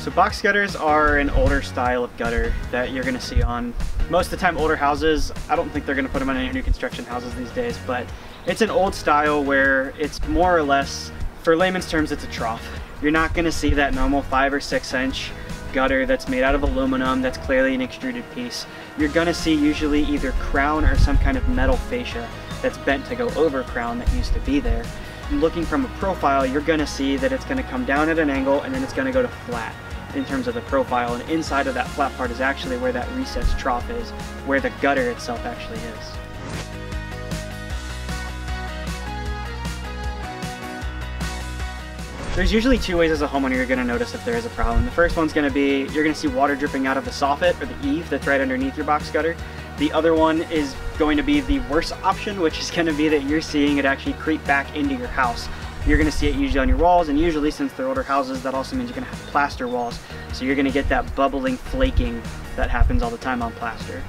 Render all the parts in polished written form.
So box gutters are an older style of gutter that you're gonna see on most of the time older houses. I don't think they're gonna put them on any new construction houses these days, but it's an old style where it's more or less, for layman's terms, it's a trough. You're not gonna see that normal 5 or 6 inch gutter that's made out of aluminum that's clearly an extruded piece. You're gonna see usually either crown or some kind of metal fascia that's bent to go over crown that used to be there. Looking from a profile, you're gonna see that it's gonna come down at an angle and then it's gonna go to flat in terms of the profile, and inside of that flat part is actually where that recessed trough is, where the gutter itself actually is. There's usually 2 ways as a homeowner you're gonna notice if there is a problem. The first one's gonna be, you're gonna see water dripping out of the soffit or the eave that's right underneath your box gutter. The other one is going to be the worst option, which is gonna be that you're seeing it actually creep back into your house. You're gonna see it usually on your walls, and usually since they're older houses, that also means you're gonna have plaster walls. So you're gonna get that bubbling flaking that happens all the time on plaster.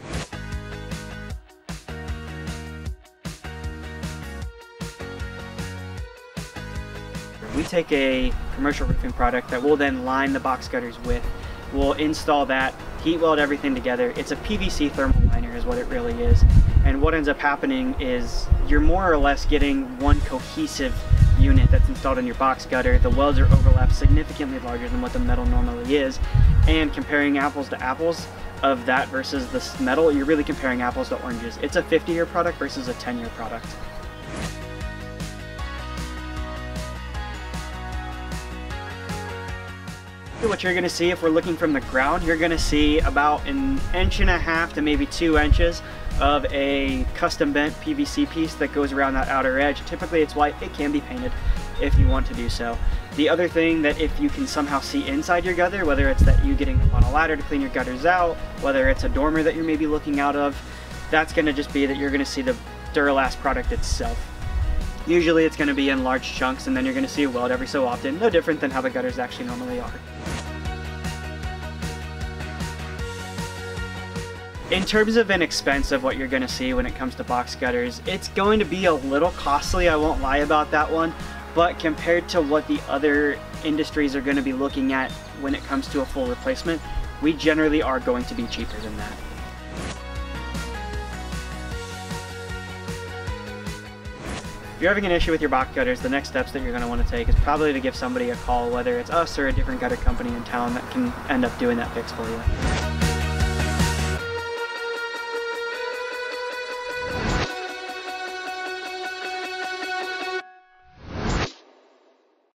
We take a commercial roofing product that we'll then line the box gutters with. We'll install that, heat weld everything together. It's a PVC thermal liner is what it really is. And what ends up happening is you're more or less getting one cohesive unit that's installed in your box gutter. The welds are overlapped significantly larger than what the metal normally is. And comparing apples to apples of that versus this metal, you're really comparing apples to oranges. It's a 50-year product versus a 10-year product. What you're gonna see, if we're looking from the ground, you're gonna see about 1.5 inches to maybe 2 inches of a custom bent PVC piece that goes around that outer edge. Typically it's white. It can be painted if you want to do so. The other thing that if you can somehow see inside your gutter, whether it's that you getting up on a ladder to clean your gutters out, whether it's a dormer that you're maybe looking out of, that's gonna just be that you're gonna see the Duralast product itself. Usually it's going to be in large chunks, and then you're going to see a weld every so often, no different than how the gutters actually normally are. In terms of an expense of what you're going to see when it comes to box gutters, it's going to be a little costly, I won't lie about that one, but compared to what the other industries are going to be looking at when it comes to a full replacement, we generally are going to be cheaper than that. If you're having an issue with your box gutters, the next steps that you're going to want to take is probably to give somebody a call, whether it's us or a different gutter company in town that can end up doing that fix for you.